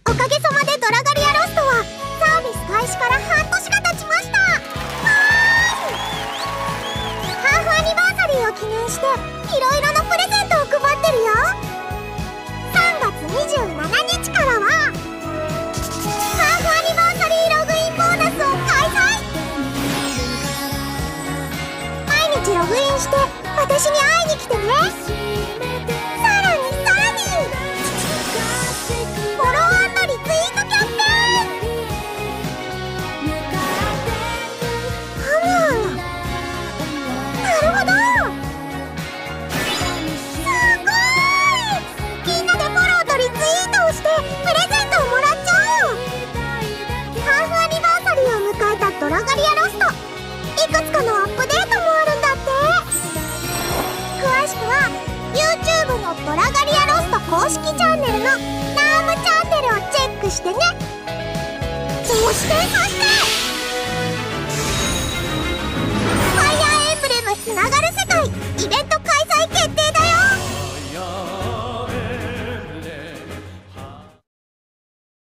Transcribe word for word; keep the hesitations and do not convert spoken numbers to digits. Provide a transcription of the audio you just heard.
おかげさまでドラガリアロストはサービス開始から半年が経ちました。ハーフアニバーサリーを記念していろいろなプレゼントを配ってるよ。さんがつにじゅうしちにちからはハーフアニバーサリーログインボーナスを開催。毎日ログインして私に会いに来てね。さらにさらにフォロワーとリツイートキャンペーン。はむはむ、なるほど、すごーい。みんなでフォローとリツイートをしてプレゼントをもらっちゃおう。ハーフアニバーサリーを迎えたドラガリアロスト、いくつかのアップデートもあるんだって。詳しくは YouTube のドラガリアロスト公式チャンネルのナームチャンネルをチェックしてね。そしてそして